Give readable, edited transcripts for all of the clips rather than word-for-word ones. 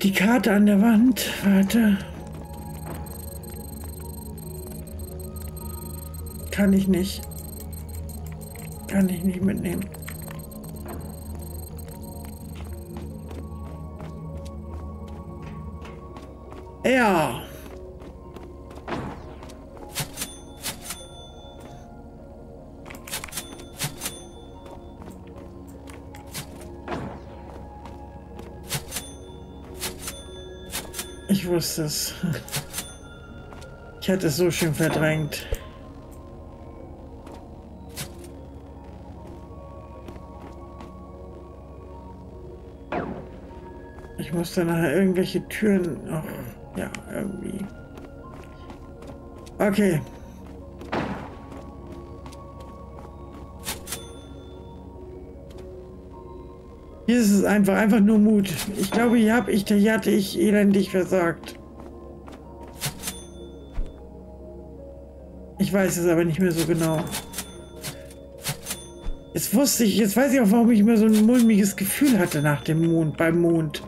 Die Karte an der Wand. Warte. Kann ich nicht. Kann ich nicht mitnehmen. Ja. Ich wusste es. Ich hatte es so schön verdrängt. Ich musste nachher irgendwelche Türen noch... Ja, irgendwie. Okay. Hier ist es einfach nur Mut. Ich glaube, hier hatte ich elendig versagt. Ich weiß es aber nicht mehr so genau. Jetzt weiß ich auch, warum ich immer so ein mulmiges Gefühl hatte nach dem Mond, beim Mond.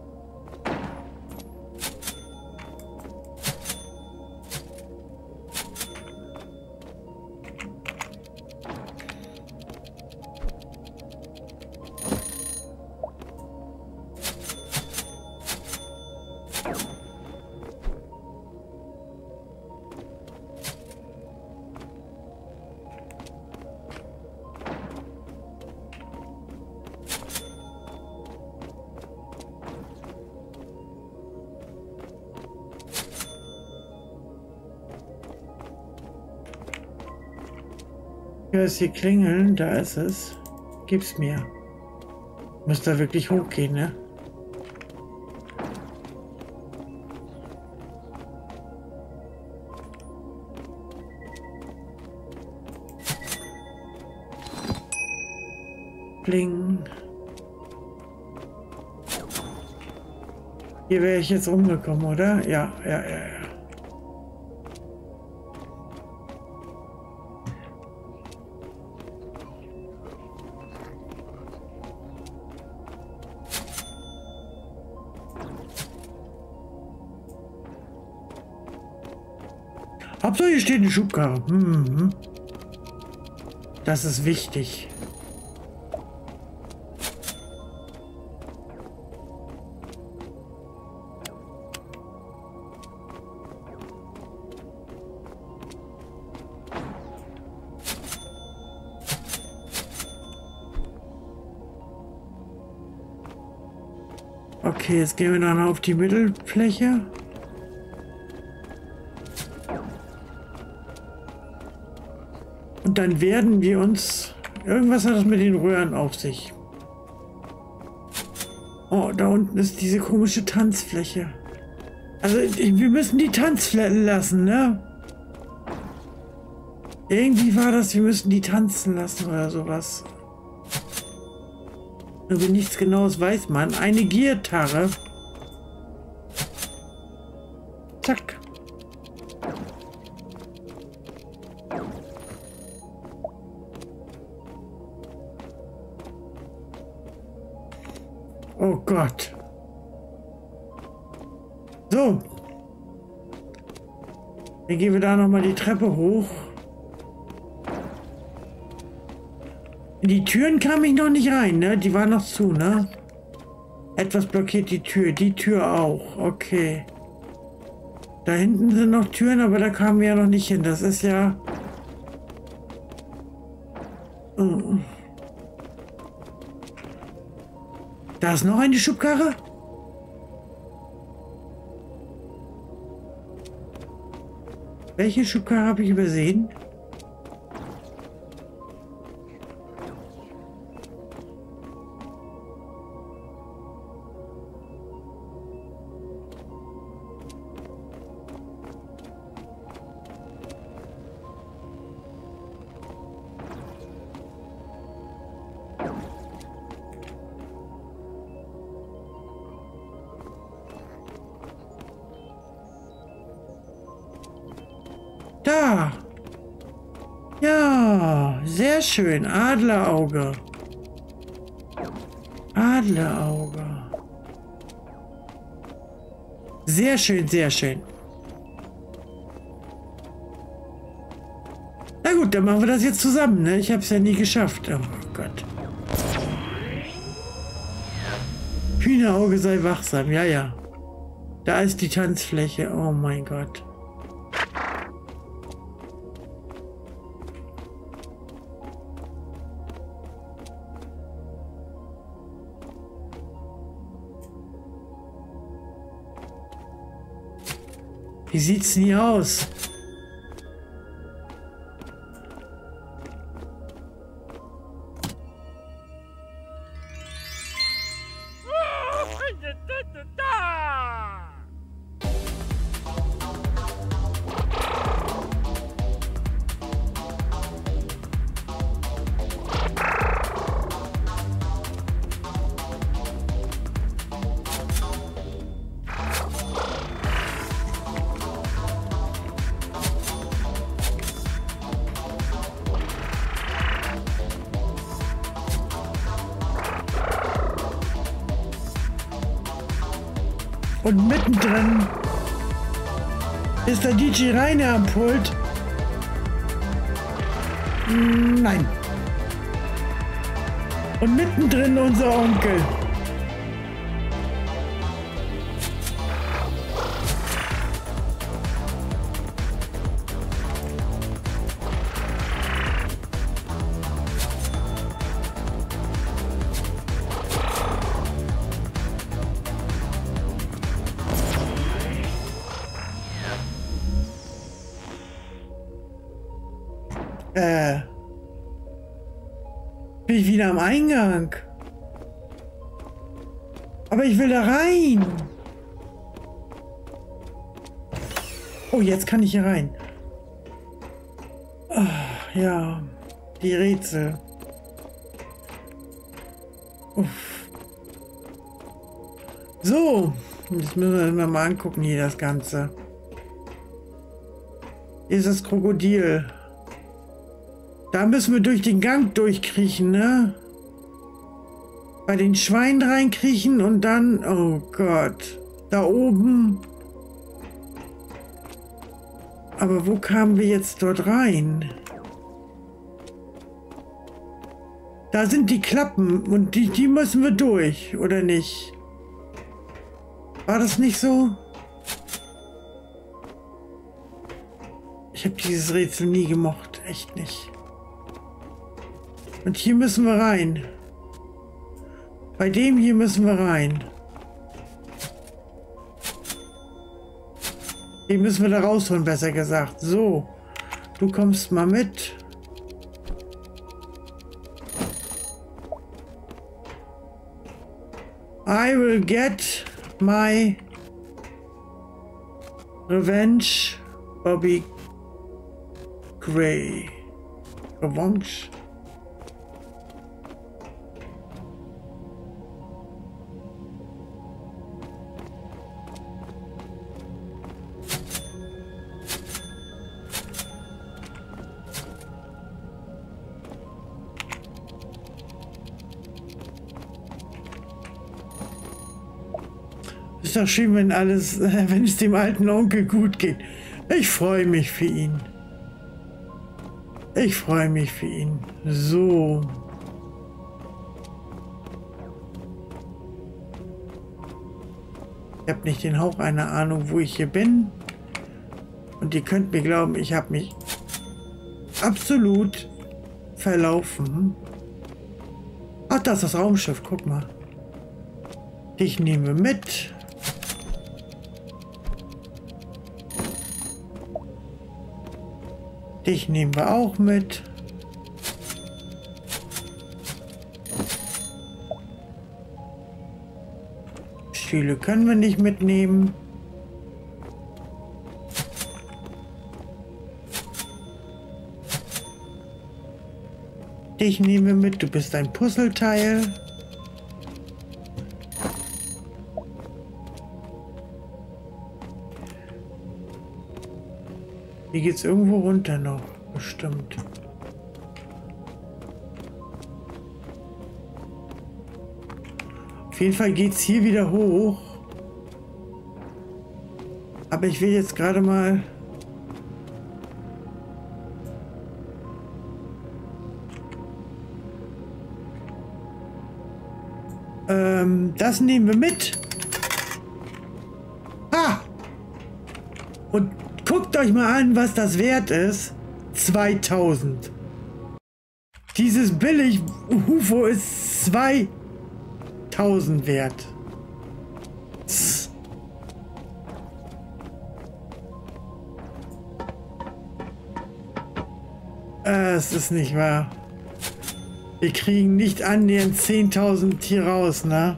Ich höre es hier klingeln, da ist es. Gib's mir. Muss da wirklich hochgehen, ne? Bling. Hier wäre ich jetzt rumgekommen, oder? Ja. Hauptsache hier steht eine Schubkarre. Das ist wichtig. Okay, jetzt gehen wir dann auf die Mittelfläche. Und dann werden wir uns... Irgendwas hat es mit den Röhren auf sich. Oh, da unten ist diese komische Tanzfläche. Also, wir müssen die Tanzflächen lassen, ne? Irgendwie war das, wir müssen die tanzen lassen oder sowas. Über nichts Genaues weiß man. Eine Gitarre. Zack. Oh Gott. So. Dann gehen wir da noch mal die Treppe hoch. In die Türen kam ich noch nicht rein, ne? Die waren noch zu, ne? Etwas blockiert die Tür. Die Tür auch. Okay. Da hinten sind noch Türen, aber da kamen wir ja noch nicht hin. Das ist ja... Oh. Da ist noch eine Schubkarre. Welche Schubkarre habe ich übersehen? Da. Ja, sehr schön. Adlerauge. Adlerauge. Sehr schön, sehr schön. Na gut, dann machen wir das jetzt zusammen, ne? Ich habe es ja nie geschafft. Oh Gott. Hühnerauge sei wachsam, ja, ja. Da ist die Tanzfläche, oh mein Gott. Wie sieht's denn hier aus? Und mittendrin ist der DJ Rainer am Pult. Nein. Und mittendrin unser Onkel. Bin ich wieder am Eingang? Aber ich will da rein. Oh, jetzt kann ich hier rein. Oh, ja, die Rätsel. Uff. So, jetzt müssen wir mal angucken hier das Ganze. Hier ist das Krokodil. Da müssen wir durch den Gang durchkriechen, ne? Bei den Schweinen reinkriechen und dann... Oh Gott. Da oben. Aber wo kamen wir jetzt dort rein? Da sind die Klappen und die müssen wir durch, oder nicht? War das nicht so? Ich habe dieses Rätsel nie gemocht. Echt nicht. Und hier müssen wir rein. Bei dem hier müssen wir rein. Den müssen wir da rausholen, besser gesagt. So, du kommst mal mit. I will get my revenge, Bobby Gray. Revanche. Ist doch schön, wenn alles, wenn es dem alten Onkel gut geht. Ich freue mich für ihn. Ich freue mich für ihn. So. Ich habe nicht den Hauch einer Ahnung, wo ich hier bin. Und ihr könnt mir glauben, ich habe mich absolut verlaufen. Ach, das ist das Raumschiff. Guck mal. Dich nehmen wir mit. Dich nehmen wir auch mit. Stühle können wir nicht mitnehmen. Dich nehmen wir mit. Du bist ein Puzzleteil. Hier geht's irgendwo runter noch, bestimmt. Auf jeden Fall geht's hier wieder hoch. Aber ich will jetzt gerade mal... das nehmen wir mit. Ah! Und guckt euch mal an, was das wert ist. 2000. Dieses billig UFO ist 2000 wert. Es ist nicht wahr. Wir kriegen nicht annähernd 10.000 hier raus, ne?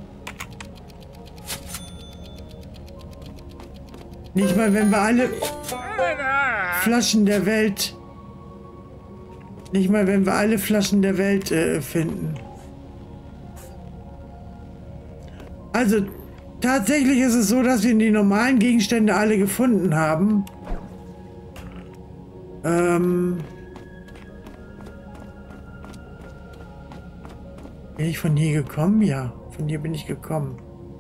Nicht mal, wenn wir alle Flaschen der Welt... Nicht mal, wenn wir alle Flaschen der Welt finden. Also, tatsächlich ist es so, dass wir die normalen Gegenstände alle gefunden haben. Bin ich von hier gekommen? Ja, von hier bin ich gekommen.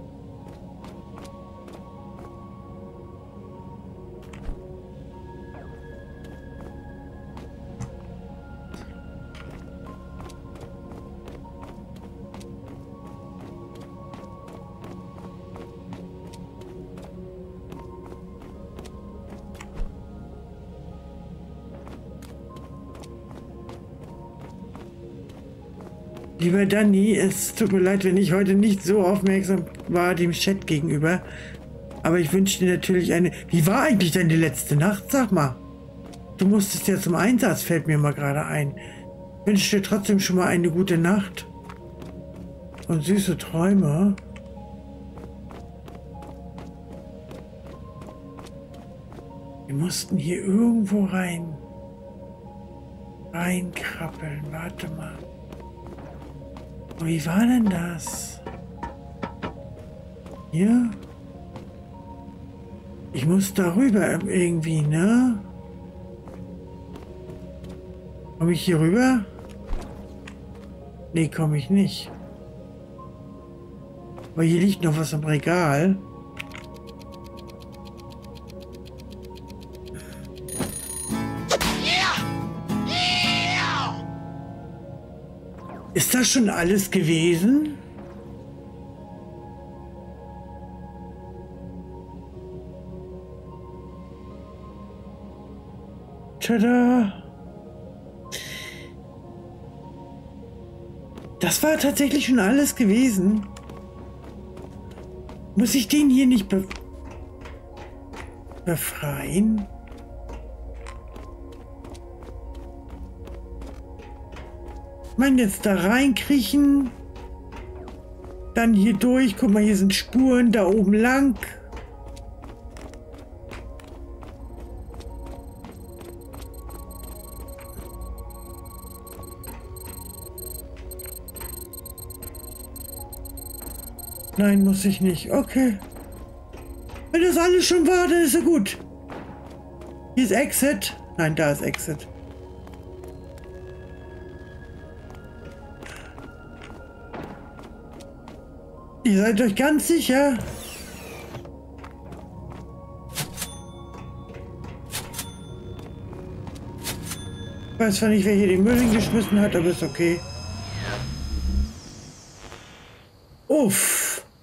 Lieber Danny, es tut mir leid, wenn ich heute nicht so aufmerksam war dem Chat gegenüber. Aber ich wünsche dir natürlich eine... Wie war eigentlich deine letzte Nacht? Sag mal. Du musstest ja zum Einsatz, fällt mir mal gerade ein. Ich wünsche dir trotzdem schon mal eine gute Nacht. Und süße Träume. Wir mussten hier irgendwo reinkrabbeln. Warte mal. Wie war denn das? Hier? Ich muss darüber irgendwie, ne? Komme ich hier rüber? Nee, komme ich nicht. Aber hier liegt noch was im Regal. Ist das schon alles gewesen? Tada! Das war tatsächlich schon alles gewesen. Muss ich den hier nicht befreien? Ich meine, jetzt da reinkriechen, dann hier durch. Guck mal, hier sind Spuren, da oben lang. Nein, muss ich nicht. Okay. Wenn das alles schon war, dann ist ja gut. Hier ist Exit. Nein, da ist Exit. Ihr seid euch ganz sicher? Ich weiß zwar nicht, wer hier den Müll hingeschmissen hat, aber ist okay. Uff.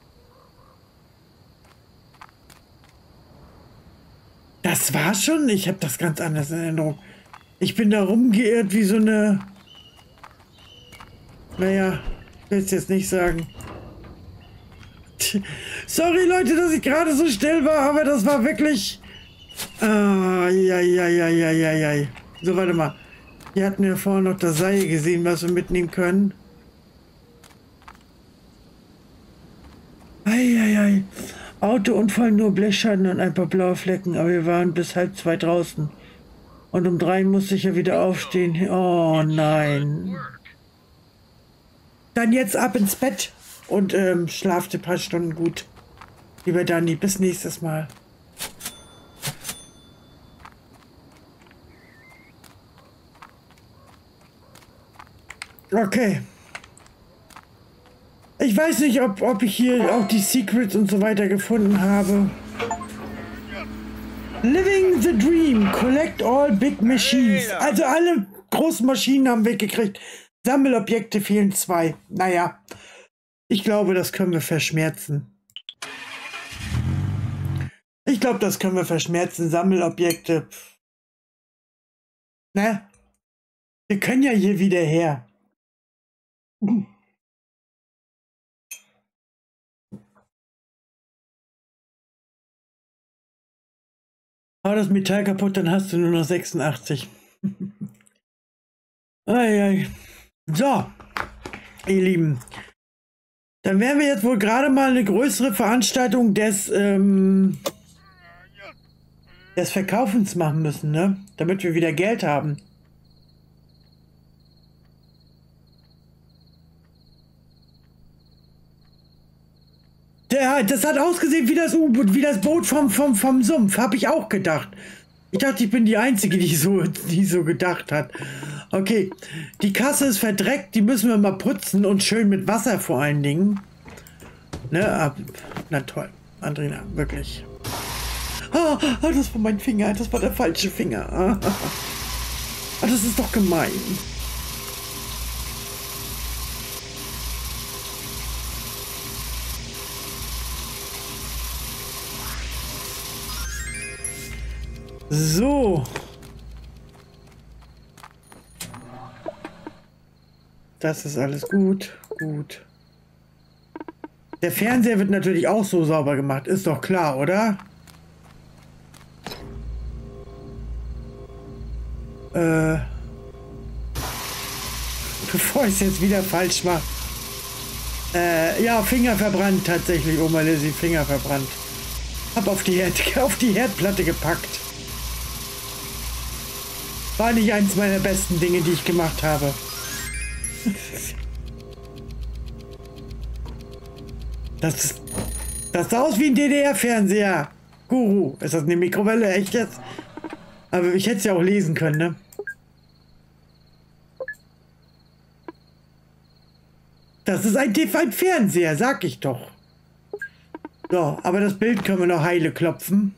Das war schon? Ich habe das ganz anders in Erinnerung. Ich bin da rumgeirrt wie so eine... Naja, ich will es jetzt nicht sagen. Sorry Leute, dass ich gerade so still war, aber das war wirklich... ja. So, warte mal. Hier hatten wir vorhin noch das Seil gesehen, was wir mitnehmen können. Eieiei. Autounfall, nur Blechschaden und ein paar blaue Flecken, aber wir waren bis 1:30 draußen. Und um 3 musste ich ja wieder aufstehen. Oh nein. Dann jetzt ab ins Bett und schlaft ein paar Stunden gut. Lieber Dani, bis nächstes Mal. Okay. Ich weiß nicht, ob ich hier auch die Secrets und so weiter gefunden habe. Living the Dream. Collect all big machines. Also alle großen Maschinen haben wir gekriegt. Sammelobjekte fehlen 2. Naja, ich glaube, das können wir verschmerzen. Ich glaube, das können wir verschmerzen. Sammelobjekte. Ne? Wir können ja hier wieder her. Hau das Metall kaputt, dann hast du nur noch 86. Ei. So, ihr Lieben. Dann werden wir jetzt wohl gerade mal eine größere Veranstaltung des Verkaufens machen müssen, ne? Damit wir wieder Geld haben. Das hat ausgesehen wie das U-Boot, wie das Boot vom Sumpf, habe ich auch gedacht. Ich dachte, ich bin die Einzige, die so gedacht hat. Okay, die Kasse ist verdreckt, die müssen wir mal putzen und schön mit Wasser vor allen Dingen. Ne, na toll, Andrina, wirklich. Das war mein Finger, das war der falsche Finger. Das ist doch gemein. So. Das ist alles gut. Gut. Der Fernseher wird natürlich auch so sauber gemacht. Ist doch klar, oder? Bevor ich es jetzt wieder falsch mache. Ja, Finger verbrannt tatsächlich, Oma Lizzie, Finger verbrannt. Hab auf die Herdplatte gepackt. War nicht eins meiner besten Dinge, die ich gemacht habe. Das sah aus wie ein DDR-Fernseher. Guru, ist das eine Mikrowelle? Echt jetzt? Aber ich hätte es ja auch lesen können, ne? Das ist ein Fernseher, sag ich doch. So, aber das Bild können wir noch heile klopfen.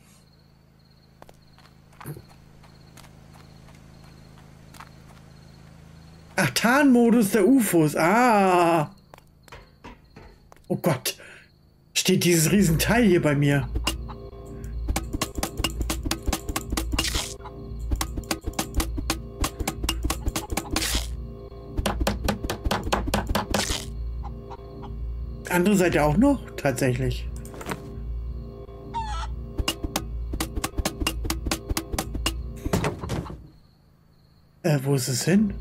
Ach, Tarnmodus der UFOs. Ah. Oh Gott. Steht dieses Riesenteil hier bei mir. Andere Seite auch noch? Tatsächlich. Wo ist es hin?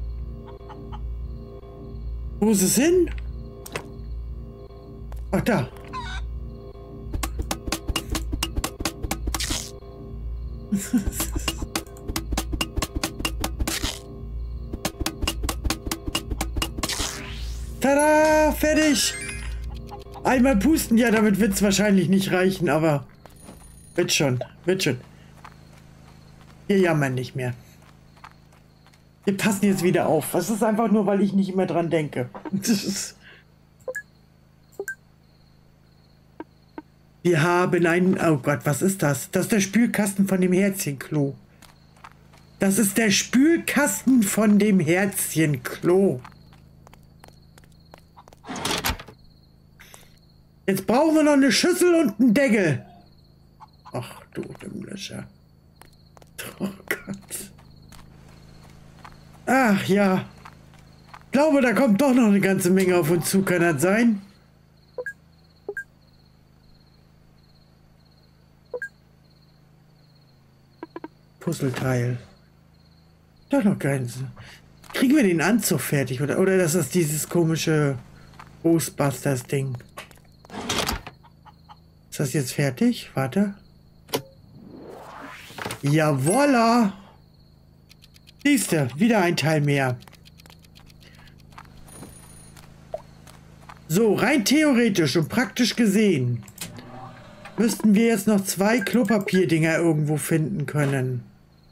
Wo ist es hin? Ach, da. Tada! Fertig! Einmal pusten, ja, damit wird es wahrscheinlich nicht reichen, aber wird schon, wird schon. Wir jammern nicht mehr. Wir passen jetzt wieder auf. Das ist einfach nur, weil ich nicht immer dran denke. Wir haben einen... Oh Gott, was ist das? Das ist der Spülkasten von dem Herzchenklo. Das ist der Spülkasten von dem Herzchenklo. Jetzt brauchen wir noch eine Schüssel und einen Deckel. Ach du Himmlischer. Oh Gott. Ach ja. Ich glaube, da kommt doch noch eine ganze Menge auf uns zu. Kann das sein? Puzzleteil. Doch noch keins. Kriegen wir den Anzug fertig? Oder das ist dieses komische Ghostbusters-Ding. Ist das jetzt fertig? Warte. Jawolla! Siehste, wieder ein Teil mehr. So, rein theoretisch und praktisch gesehen müssten wir jetzt noch 2 Klopapierdinger irgendwo finden können.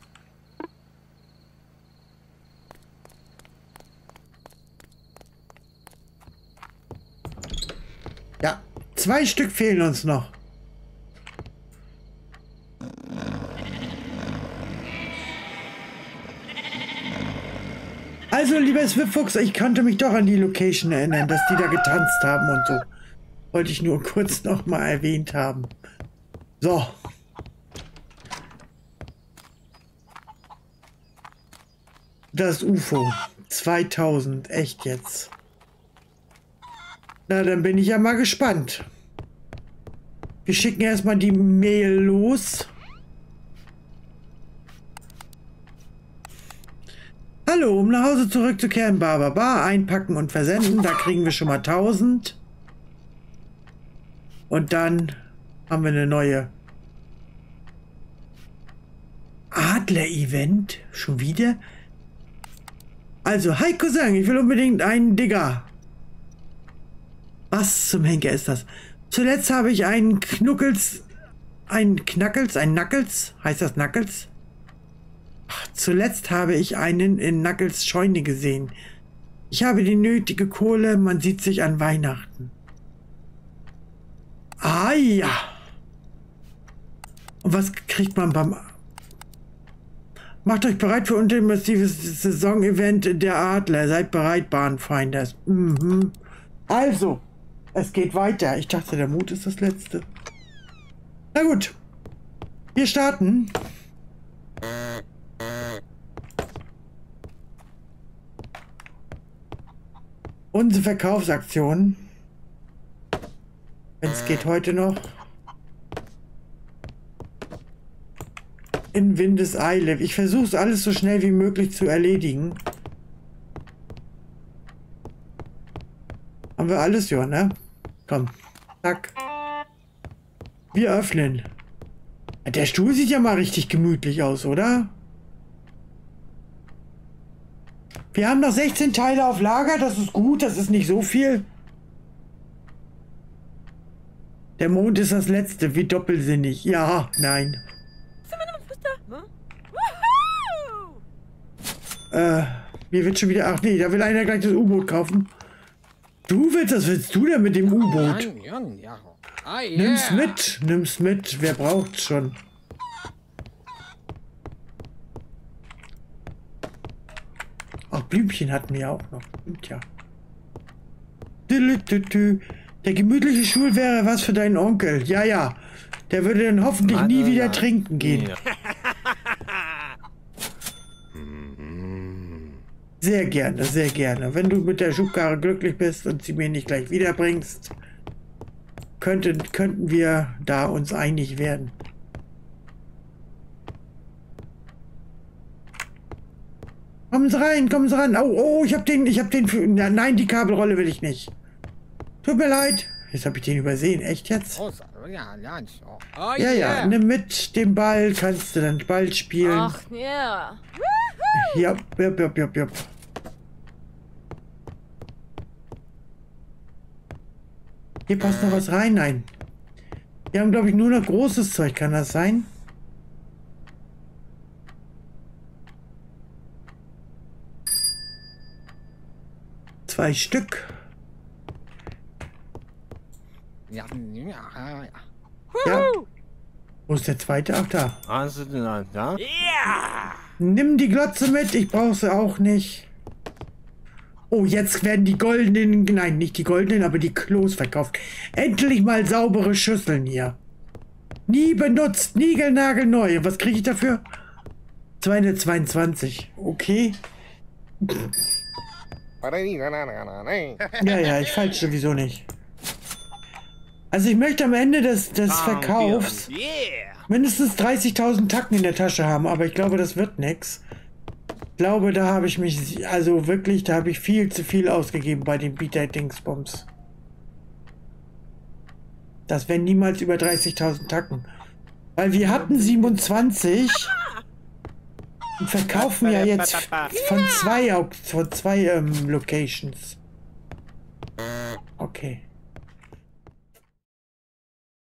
Ja, 2 Stück fehlen uns noch. Also, lieber Swiftfuchs, ich konnte mich doch an die Location erinnern, dass die da getanzt haben und so. Wollte ich nur kurz noch mal erwähnt haben. So. Das UFO. 2000. Echt jetzt. Na, dann bin ich ja mal gespannt. Wir schicken erstmal die Mail los. Hallo, um nach Hause zurückzukehren, Baba, einpacken und versenden. Da kriegen wir schon mal 1000. Und dann haben wir eine neue Adler-Event. Schon wieder? Also, hi Cousin, ich will unbedingt einen Digger. Was zum Henker ist das? Zuletzt habe ich einen Knuckels... Ein Knackels? Ein Knuckels? Heißt das Knuckels? Ach, zuletzt habe ich einen in Knuckels Scheune gesehen. Ich habe die nötige Kohle, man sieht sich an Weihnachten. Ah ja. Und was kriegt man beim... Macht euch bereit für ultimatives Saison-Event der Adler. Seid bereit, Bahnfinders. Mhm. Also, es geht weiter. Ich dachte, der Mut ist das Letzte. Na gut. Wir starten. Unsere Verkaufsaktion. Wenn es geht heute noch. In Windeseile. Ich versuche es alles so schnell wie möglich zu erledigen. Haben wir alles, ja, ne? Komm. Zack. Wir öffnen. Der Stuhl sieht ja mal richtig gemütlich aus, oder? Wir haben noch 16 Teile auf Lager. Das ist gut. Das ist nicht so viel. Der Mond ist das Letzte. Wie doppelsinnig. Ja, nein. Mir wird schon wieder... Ach nee, da will einer gleich das U-Boot kaufen. Du willst... Was willst du denn mit dem U-Boot? Nimm's mit. Nimm's mit. Wer braucht's schon? Ach, Blümchen hatten wir auch noch. Tja. Der gemütliche Stuhl wäre was für deinen Onkel. Ja, ja. Der würde dann hoffentlich nie wieder trinken gehen. Sehr gerne, sehr gerne. Wenn du mit der Schubkarre glücklich bist und sie mir nicht gleich wiederbringst, könnten wir da uns einig werden. Kommen Sie rein, kommen Sie ran. Oh, ich hab den nein, die Kabelrolle will ich nicht. Tut mir leid. Jetzt habe ich den übersehen. Echt jetzt? Ja, nimm mit den Ball. Kannst du dann Ball spielen. Ach, ja. Ja. Hier passt noch was rein. Nein. Wir haben, glaube ich, nur noch großes Zeug. Kann das sein? Zwei Stück. Ja. Wo ist der zweite? Ach, da. Hast du den an, ja? Ja! Nimm die Glotze mit. Ich brauche sie auch nicht. Oh, jetzt werden die goldenen... Nein, nicht die goldenen, aber die Klos verkauft. Endlich mal saubere Schüsseln hier. Nie benutzt, niegelnagelneu. Was kriege ich dafür? 222. Okay. Ja, ich falsch sowieso nicht. Also ich möchte am Ende des Verkaufs mindestens 30.000 Tacken in der Tasche haben, aber ich glaube, das wird nix. Ich glaube, da habe ich mich, also wirklich, da habe ich viel zu viel ausgegeben bei den Bieter-Dingsbums. Das wären niemals über 30.000 Tacken. Weil wir hatten 27 und verkaufen ja jetzt von zwei Locations. Okay.